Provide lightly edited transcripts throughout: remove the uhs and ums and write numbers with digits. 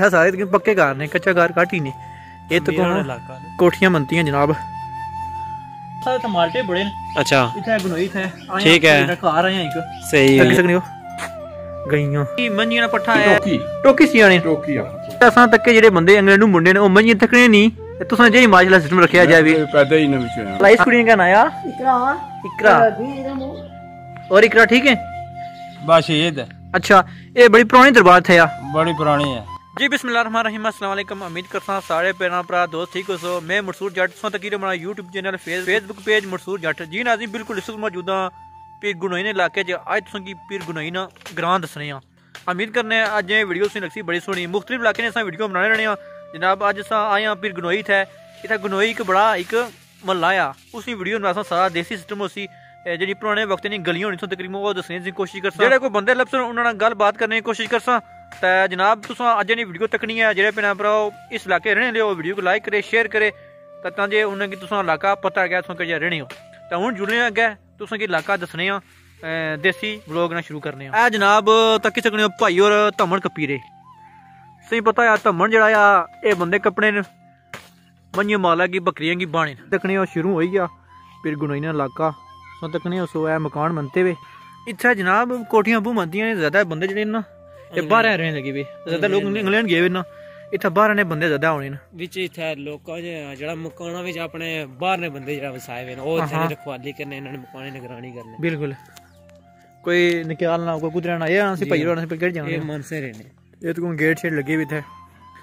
सारे लेकिन पक्के घर ने, कच्चा घर घट ही ने। ये तो कोठियां बनती हैं जनाब। सारे टमाटे बड़े ने। अच्छा इथे गनोई थे, ठीक है घर आए एक सही है सकने हो गईयां की मंजियां पट्ठा है टोकी सियाने टोकी असां तक के जेडे बंदे अंग्रेजू मुंडे ने ओ मंजियां तकने नहीं तुसां जे माशाल्लाह सिस्टम रखया जाए भी पैदा ही ना विच लाइस कुड़ियां का नाया इकरा और इकरा ठीक है बस ये है। अच्छा ये बड़ी पुरानी दरबार थे या बड़ी पुरानी है जी। बिस्मिल्लाहिर्रहमानिर्रहीम, अस्सलाम वालेकुम। उम्मीद करता हूं सारे भैन भरा दोस्त ठीक हो सो। मैं मरसूर जट सो तकीर हमारा यूट्यूब चैनल फेसबुक पेज मरसूर जट जी नाज़रीन बिल्कुल इस मौजूद पीर गुनोई इलाके च अज तुसें की पीर गुनोई ग्रां दसने आ। उम्मीद करने अज ये वीडियो तुसें लगसी बड़ी सोहनी। मुख्तलिफ इलाके ने अस वीडियो बनाने रहने जनाब। अज अस आए हैं पीर गुनोई थे। इतना गुनोई एक बड़ा एक महला आ उसी वीडियो में अस सारा देसी सिस्टम उसी जी पुराने वक्त दी गलियां होनी तकरीबन वो दसने की कोशिश करसा। जेड़े कोई बंदे लभसन उन्होंने गल बात करने की कोशिश करसा। तो जनाब तुस अज नी वीडियो तकनी है जेड़े भैन भरा इस इलाके रहने लियो वीडियो को लाइक करे शेयर करे ताकि उन्हें तुस इलाका पता गया तुस कजिया रहने हो। तो हूँ जुड़ने अगे तुसें की इलाका दसने देसी व्लॉग ना शुरू करने आ जनाब। तकी सकने भाई और धमन कपीरे सही पता है धमन जड़ा ये बंदे कपड़े न मंजिया माला की बकरियां की बाने तकने शुरू हो गया फिर गुनोई इलाका सो तकने उस मकान बनते हुए इतना जनाब कोठियां बू बनती ज्यादा बंदे जेडे ना ये बाहर रहने लगे वे ज्यादा लोग इंग्लैंड गए ना इतना बाहर ने बंदे ज्यादा होने विच इथे लोका जेड़ा मकाना विच अपने बाहर ने बंदे जेड़ा वसाए वे ओ इथे रखवाली करने इन्हां ने मकाने निगरानी करने बिल्कुल कोई निकाल ना कोई कुदरना ये ना सी भाई होना सी गेट जाना ये मन से रहने ये तो गेट शेड लगे भी थे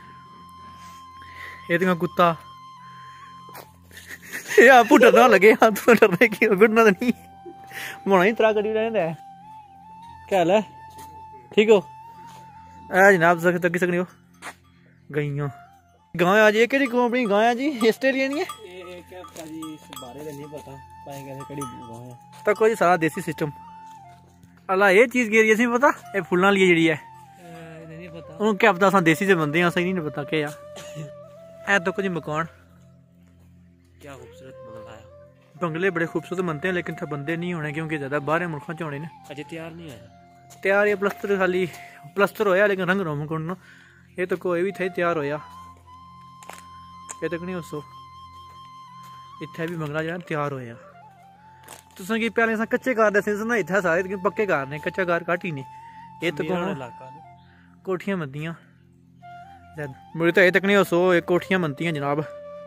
ये तो कुत्ता या पुटर ना लगे हां तो डरने की गुडना नहीं मोना ही तरा करी रहने है क्या हाल है ठीक हो ए जनाब तक सकनी हो गईयां गाय आज ये केड़ी कंपनी गाय जी ऑस्ट्रेलिया नहीं है ये क्या जी इस बारे में नहीं पता पाए कैसे केड़ी गाय है तो कोई सारा देसी सिस्टम अल्लाह ये चीज गिरी सी पता ये फुल्लां लिए जेडी है नहीं पता उन क्या पता देसी से बंदे हैं सही नहीं पता क्या यार ए तो कुछ मकान क्या खूबसूरत बंगला बंगले बड़े खूबसूरत बनते हैं लेकिन थे बंदे नहीं होने क्योंकि ज्यादा बाहर मुल्कों च होने अजय तैयार नहीं आया तैयार ये प्लस्तर खाली प्लस्तर होया लेकिन रंग रोम को ये तो कोई भी थे तैयार होया ये तक नहीं उसो इत्थे भी बंगला जो तैयार होया तुसें की पहले कच्चे घर दसे ना इत्थे सारे लेकिन पक्के घर ने कच्चा घर घट ही ने ये तो कोठियां बनदियां मुझे तो ये तक नहीं उसो कोठियां बनती जनाब।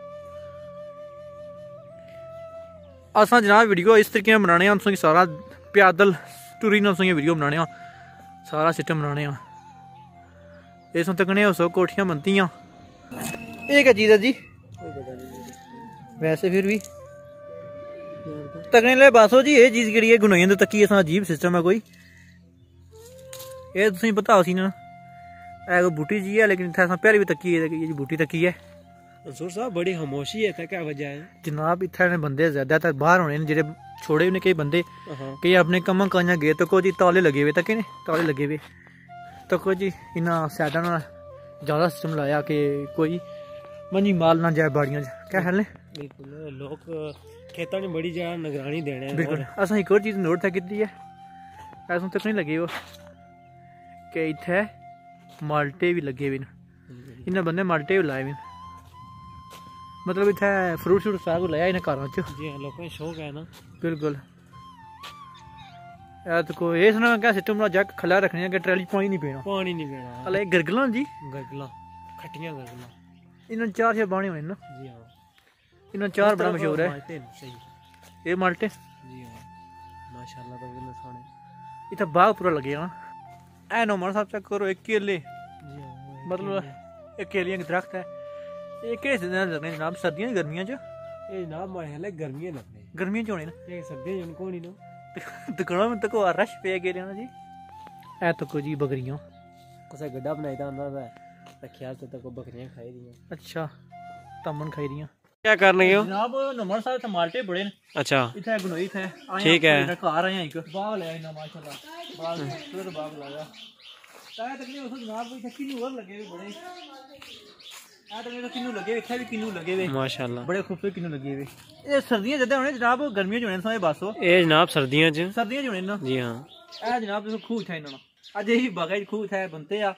असा जनाब वीडियो इस तरीके बनाने तुसें सारा पैदल टूरी ना तुसें वीडियो बनाने सारा सिस्टम बनाने इस तकने उस कोठियां बनती ये क्या चीज़ है जी वैसे फिर भी तकने ले बसो जी ये चीज़ केड़ी गुनाइयां तो तकी असा अजीब सिस्टम है कोई ये तुसें पता उसी ना कोई बूटी जी है लेकिन इतना प्यारी भी तकी है ये बूटी तकी है मंसूर साहब बड़ी खामोशी है क्या वजह है जनाब इतने बंदे ज्यादातर बाहर होने जेडे छोड़े हुए कई बंदे कई अपने कम काइया गए तो कोई ताले लगे हुए तक ताले लगे हुए तो कोई जी इन्ना सैडा ना ज्यादा सिस्टम लाया कि कोई मंजी माल ना जाए बाड़ियां क्या हाल है बिल्कुल लोग खेतों में बड़ी ज्यादा निगरानी देने बिल्कुल असा एक और चीज नोट की है ऐसा तक नहीं लगे वो कि इतने माल्टे भी लगे हुए इन्हें बंदे माल्टे भी लाए हुए मतलब इतने फ्रूट श्रूट सारा कुछ लाया इन्हें घर जी हाँ लोगों को शौक है ना बिल्कुल तो कोई ये सुना क्या सिस्टम जग खला रखने कि ट्रैली पानी नहीं पीना अले गरगला जी गरगला खट्टियां गरगला इन्होंने चार छे बाने होने ना जी हाँ इन्होंने चार बड़ा मशहूर है सही ये माल्टे जी हाँ माशाल्लाह तो कितने सोहने इतना बाग पूरा लगे ना ऐ नौमान साहब चेक करो एक केले जी हाँ मतलब एक केलियां के दरख्त है ये किस लगने जनाब सर्दियां गर्मियां च ये जनाब माशाल्लाह गर्मियां लगने गर्मियां च होने ना ये सर्दियां च कोई नहीं ना दुकानों में तो को रश पे गए ना जी ए तो को जी बकरियां कोसा गड्ढा बनाईदा हुंदा है ख्याल तो को बकरियां खाई दियां अच्छा तमन खाई दियां क्या करने गए हो जनाब नमन साहब टमाटे बड़े ने अच्छा इथे गुनोई थे ठीक है घर आए एक बाग ले ना माशाल्लाह बाग पूरा बाग लाया ताए तकलीफ उस जनाब इथे किन्नू और लगे बड़े किन्नू लगे इत्थे भी किन्नू लगे हुए माशाल्लाह बड़े खूबसूरत किन्नू लगे हुए ये सर्दियां ज्यादा होने जनाब गर्मियां च होने सारे बस ये जनाब सर्दियां च होने ना जी हां ए जनाब देखो खूह था इन्हां आज यही बागा खूह था बनते आ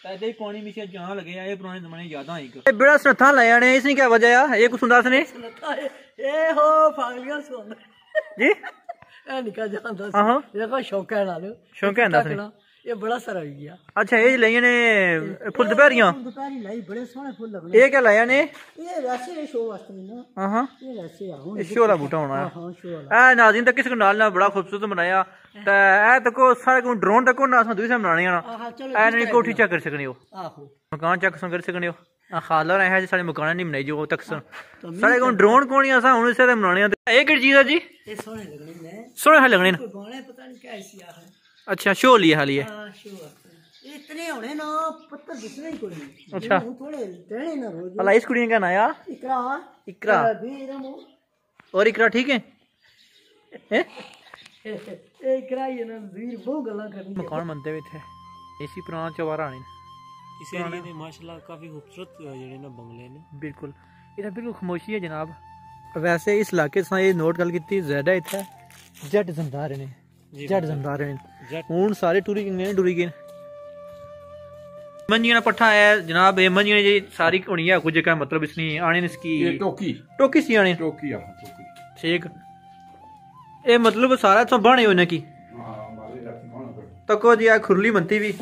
ऐसे ही पानी में जहाँ लगे ये पुराने जमाने याद आई बड़ा सनथा लाया ने इसने क्या वजह है ये कुछ सुनदा सने ए हो फागलियां सुन जी ए निका जानदा हां ये का शौक है नाल शौक है ना ये बड़ा सारा हो गया अच्छा ये लइया ने फुल दोपहरियां दोपहरी लाई बड़े सोहने फुल लगने ये क्या लाया ने ये वैसे शो वास्ते ना हां ये वैसे आ ये शो वाला बूटा होना है हां शो वाला ए नाज़रीन तक किस नाल ना बड़ा खूबसूरत बनाया ते ए तको सारे को ड्रोन तको ना अस दूसरे बनाने ना ए नहीं कोठी चेक कर सकने हो आहो मकान चेक कर सकने हो खाला रहा है सारे मकान नहीं बनाई जो तक सारे को ड्रोन कोनी असा हुन इसे बनाने ये किस चीज है जी ये सोहने लगने ने सोहने लगने ना गाने पता नहीं क्या ऐसी आ है अच्छा शो लिया हाल ये हां शो इतने होने ना पत्थर दिखने ही कोई नहीं अच्छा थोड़े रहने ना रोज अल्लाह इस कुड़ी का ना यार इकरा इकरा और इकरा ठीक है हैं ए इकरा ये ना वीर बहुत गल्ला करनी मकान बनते हुए थे इसी पुराना चवारा आने इस एरिया में माशाल्लाह काफी खूबसूरत जेडे ना बंगले ने बिल्कुल इधर बिल्कुल खामोशी है जनाब वैसे इस इलाके से ये नोट गल की ज्यादा इतना जट जमदार ने जट जमदार ने हूं सारे टूरी गए टूरी गए मंजिया पट्ठा है जनाब ये मंजिया जी सारी होनी है कुछ का मतलब इसनी आने इसकी ये टोकी टोकी सी आने टोकी आ टोकी ठीक ये मतलब सारा तो बने होने की तको जी आ खुरली मनती भी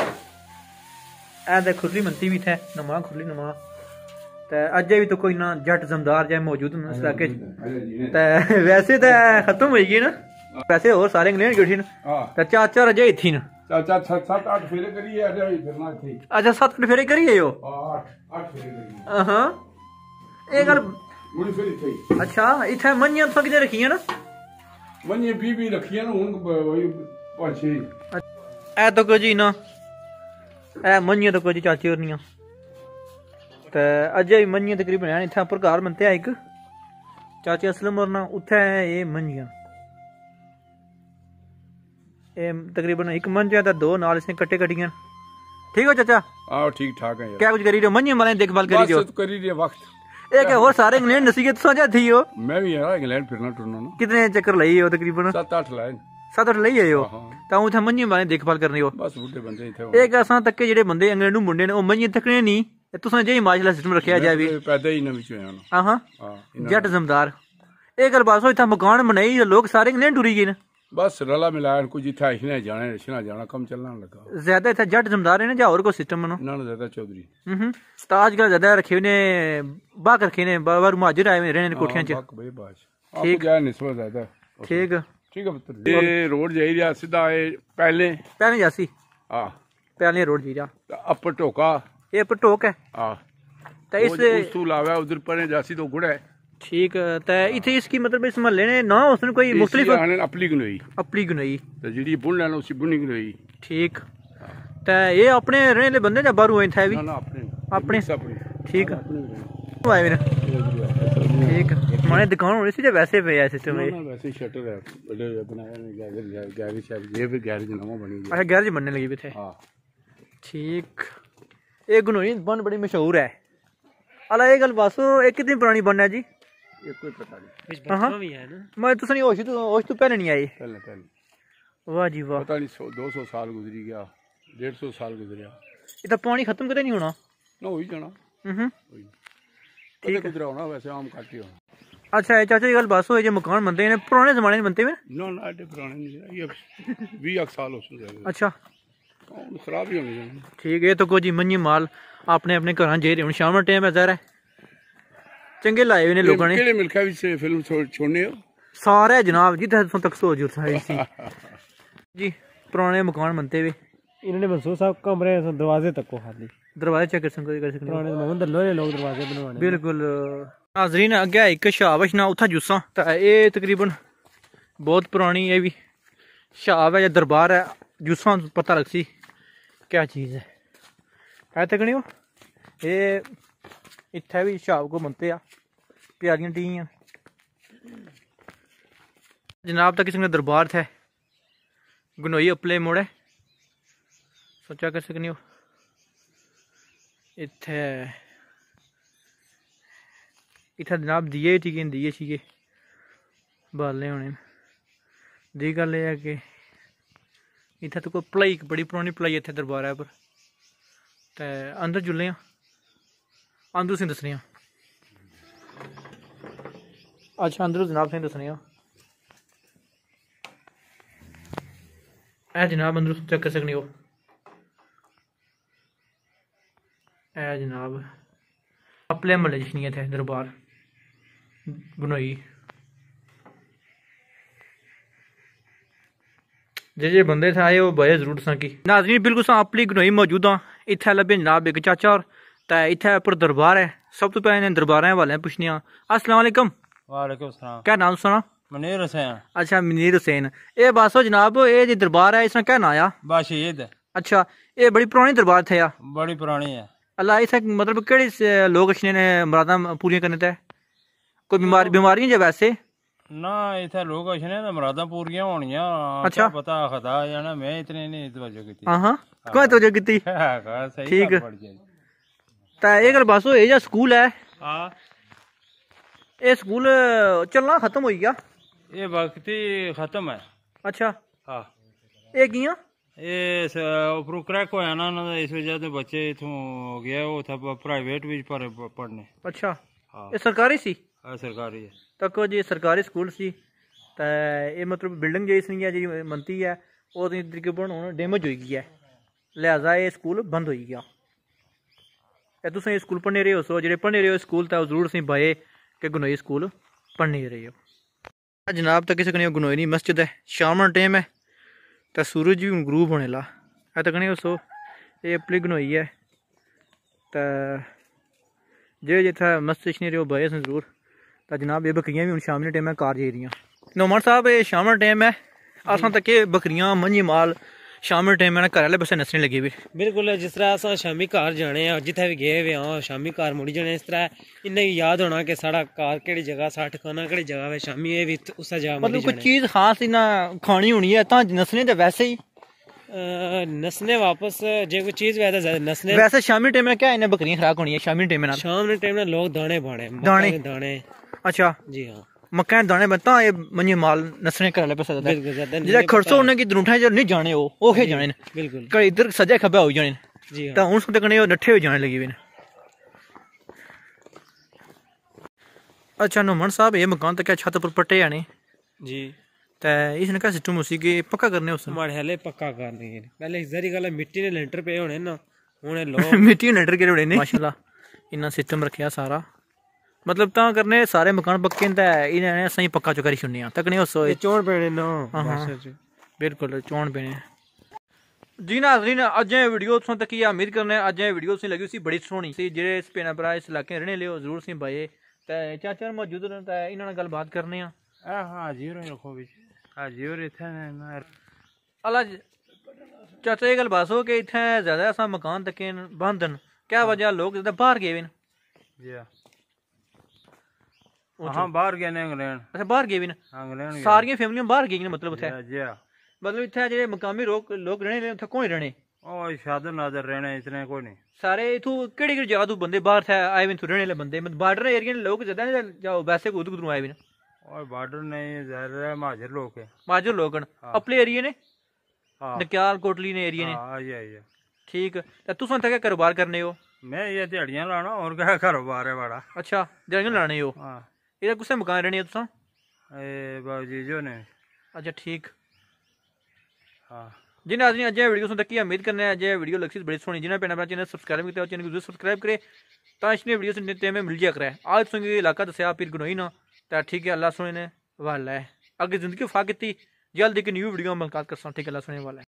ऐ खुरली मनती भी थे नमा खुरली नमा ते अजे भी तो कोई ना जट जमदार जाए मौजूद न इस इलाके ते वैसे तो खत्म हो गई ना वैसे और सारे इंग्लैंड गए न ते चाचा रजे इथी न चाचा 7-8 फेरे करिए अरे फिरना थी अच्छा 7 फेरे करिए यो 8 फेरे करिए हां ए गल मुड़ी फेरी थी अच्छा इथे मनिया तो किने रखी है ना मनिया बीबी रखी है ना हुन वही पाछे ए तो को जी ना ए मनिया तो को जी चाची और निया ते अजय मनिया तकरीबन है इथे पर घर बनते है एक चाची असलम और ना उथे ये मनिया ये तकरीबन एक मंज है दो नाल इसने कट्टे कटियां ठीक हो चाचा हां ठीक ठाक है यार क्या कुछ करी रहे हो मनिया वाले देखभाल करी रहे हो बस करी रहे वक्त एक और सारे इंग्लैंड नसीहत समझा थी हो मैं भी यार इंग्लैंड फिरना टुरना ना कितने चक्कर लई हो तकरीबन 7-8 लाइन 7-8 लई आए हो तां उथे मनिया वाले देखभाल करनी हो बस बुढ़े बंदे इथे एक असां तक के जेडे बंदे इंग्लैंड नु मुंडे ने ओ मनिया तकने नहीं तुसें जे माशाल्लाह सिस्टम रखया जाए भी पैदा ही ना विच होया ना हां जट जमदार एक गल बात हो इथा मकान बनाई लोग सारे इंग्लैंड टुरी गए न बस रला मिलाया कुछ इथे इने जाने इशना जाना कम चलना लगा ज्यादा इथे जट जमदार है ना और को सिस्टम बनो ना ज्यादा चौधरी ताज का ज्यादा रखे ने बाक रखे ने बाबर मुहाजिर आए रहने कोठियां च बाक भाई बाज ठीक है निस्बत ज्यादा ठीक ठीक है पुत्र ये रोड जाई रहा सीधा पहले जासी हां पहले रोड जी रहा अपर टोका ये अपर टोक है हां तो इस तू लावा उधर पर जासी तो गुड़ है ठीक है इथे इसकी मतलब इस महल्ले ने ना उसने कोई मुख्तलिफ अपली गनोई तो जेडी बुन लेना उसी बुनी गनोई ठीक ते ये अपने रहने वाले बंदे या बाहरों आए थे भी ना अपने ठीक आए मेरा ठीक माने दुकान होनी सी वैसे पे है सिस्टम है वैसे शटर है बड़े बनाया ने गैरेज ये भी गैरेज नवा बनी अच्छा गैरेज बनने लगी भी थे हां ठीक ये गनोई बन बड़ी मशहूर है अला ये गल बस एक कितनी पुरानी बन है जी ये कोई पता नहीं इस बच्चों भी है ना मैं तो नहीं होश तो पहले नहीं आई पहले वाह जी वाह पता नहीं 200 साल गुजरी गया 150 साल गुजरिया ये तो पानी खत्म कदे नहीं होना ना हो ही जाना ठीक गुजरा होना वैसे आम काटी होना अच्छा चाचा ये गल बस हो जे मकान बनते हैं पुराने जमाने में बनते हैं ना ना एडे पुराने नहीं ये 20 साल हो चुके अच्छा खराब ही होने ठीक है तो कोई जी मनी माल अपने अपने घर जे रहे शाम का टाइम है जरा चंगे लाए हुए ने लोगों ने केड़े मुल्का विच फिल्म छोड़ने हो सारे जनाब जिथे तक सो जरूरत है इसी जी पुराने मकान बनते हुए इन्होंने मंसूर साहब कमरे दरवाजे तक को खाली दरवाजे चेक कर सकते पुराने मोहम्मद लोहे लोग दरवाजे बनवाने बिल्कुल नाज़रीन अगे एक शाहबश ना उथा जुस्सा ते ये तकरीबन बहुत पुरानी है भी शाहब है या दरबार है जुस्सा पता लग सी क्या चीज़ है तक नहीं हो ये इत्थे भी शाहब को बनते आ प्यारियां टीयां जनाब तक किसी ने दरबार थे गनोई अपले मोड़े सोचा कर सकनी हो इत्थे इत्थे जनाब दिए टीके दिए छे बाले होने दी गल है कि इत्थे तो कोई भलाई बड़ी पुरानी भलाई इत्थे दरबार है पर ते अंदर जुलने अंदर तुसें दसने अच्छा अंदर जनाब तुसें दसने ए जनाब अंदर चेक कर सकने हो ए जनाब अपने महल्ले जश्नी थे दरबार गनोई जे बंदे थे आए वो बड़े जरूर सा की नाज़रीन बिल्कुल सा अपनी गनोई मौजूद हाँ इत्थे लभे जनाब एक चाचा और ते इत्थे उपर दरबार है सब तो पहले दरबार वाले पुछने अस्सलाम वालेकुम। वालेकुम सलाम। क्या नाम सुना? मुनीर हुसैन। अच्छा मुनीर हुसैन। ये बस हो जनाब ये जो दरबार है इसका क्या नाम आया? बाशीद। अच्छा ये बड़ी पुरानी दरबार थे या? बड़ी पुरानी है। अल्लाह इस मतलब केड़े लोग अच्छे ने मुरादा पूरी करने ते कोई बीमारियां जो वैसे ना इथे लोग अच्छे ने मुरादा पूरियां होनियां। अच्छा पता खदा जाना मैं इतने नहीं तवज्जो कीती। हां कोई तवज्जो कीती सही ठीक ता ये गल बस होए जा स्कूल है। हां ये स्कूल चलना खत्म हो गया ये वक्त ही खत्म है। अच्छा हाँ ये कियां ये उपरों क्रैक होया ना इस वजह से बच्चे इथों गया वो था प्राइवेट भी पढ़ने। अच्छा हाँ ये सरकारी सी? हाँ सरकारी है। तक जी सरकारी स्कूल सी ते ये मतलब बिल्डिंग जी जी मनती है वो तरीके पर डैमेज हो गई है लिहाजा ये स्कूल बंद हो गया। तुम स्कूल पढ़ने रहे हो सो जो पढ़ने रहे हो स्कूल तो जरूर सी बाए कि गनोई स्कूल पढ़ने रहे हो। जनाब तक किसी गनोई नहीं मस्जिद है शाम टाइम है तो सूरज भी गरूब होने ला है तो कहीं सो ये अपनी गनोई है तो जे जिथे मस्जिद नहीं रहे बाए जरूर तो जनाब ये बकरियां भी हूँ शाम टाइम है कार जाई नौमान साहब ये शाम टाइम है असा तक बकरियां मंझी माल शाम टाइम है घर वाले बस नसने लगे भी बिल्कुल जिस तरह अस शामी घर जाने जिथे भी गए हुए हाँ शामी घर मुड़ी जाने इस तरह इन्हें याद होना कि साड़ा घर केड़ी जगह साड़ा ठिकाना केड़ी जगह है शामी ये भी उस जगह मतलब कोई चीज खास इना खानी होनी है ता नसने तो वैसे ही नसने वापस जो कोई चीज वैसे नसने वैसे शामी टाइम में क्या इन्हें बकरियां खराक होनी है शामी टाइम में शाम टाइम में लोग दाने बाने दाने अच्छा जी हाँ मक्का दाने बनता ये मंजे माल नसने कर ले पैसा जेड़ा खर्चो होने की दरूठा जो नहीं जाने वो खे जाने बिल्कुल कई इधर सजा खब्बे हो जाने जी ता हुन सुते कने नठे हो जाने लगी वे। अच्छा नोमन साहब ये मकान तो क्या छत पर पट्टे आने जी ते इसने क्या सिस्टम उसी के पक्का करने उस मारे हले पक्का करने पहले जरी गल मिट्टी ने लेंटर पे होने ना हुन लोग मिट्टी ने लेंटर के होने ने माशाल्लाह इना सिस्टम रखया सारा मतलब ता करने सारे मकान पक्के इन्हें सही पक्का चुका छुड़ने तक नहीं उस चौन पेने ना बिल्कुल चौन पेने जी नाज़रीन अज वीडियो तुम तक उम्मीद करने अज वीडियो लगी उसी बड़ी सोहनी सी जेह्ड़े इस भैन भ्रा इस इलाके रहने लियो जरूर सी बाए ते चाचा मौजूद न ते इन्हां नाल गलबात करने हाजी होर रखो बिच हाजी होर इत्थे अल्लाह चाचा ये गल बस हो कि इत्थे ज्यादा असा मकान तक बंद न क्या वजह लोग ज्यादा बाहर गए न जी हाँ बाहर गए ने इंग्लैंड। अच्छा बाहर गए भी ना इंग्लैंड सारियां फैमिलियां बाहर गई मतलब उत्थे मतलब इत्थे जेह्ड़े मकामी लोग रहने उत्थे कोई रहने ओ शादर नादर रहने इतने कोई नहीं सारे इथू केड़ी केड़ी जगह तू बंदे बाहर थे आए भी रहने वाले बंदे बॉर्डर एरिया ने लोग ज्यादा ने जाओ वैसे कुछ कुछ आए भी ना और बॉर्डर नहीं ज्यादा महाजर लोग है महाजर लोग न अपने एरिया ने नक्याल कोटली ने एरिया ने हां ठीक ते तुस क्या कारोबार करने हो? मैं ये दिहाड़ियां लाना और क्या कारोबार है बड़ा। अच्छा दिहाड़ियां लाने हो हां इधर कुछ मकान रहने तुसा बाबूजी जो ने अच्छा ठीक हाँ जी नाज़रीन अजय वीडियो सुन तक उम्मीद करने अजय वीडियो लगी बड़ी सोहनी जिन्हें पैना अपना चैनल सब्सक्राइब किया चैनल को जरूर सब्सक्राइब करे तो इसने वीडियो सुनने में मिल जाया करे आज सुन इलाका दसिया फिर गनोई ना तो ठीक है अल्लाह सुने वाला है अगर जिंदगी फा की जल्द एक न्यू वीडियो मुलाकात कर ठीक है अल्लाह सुने वाला है।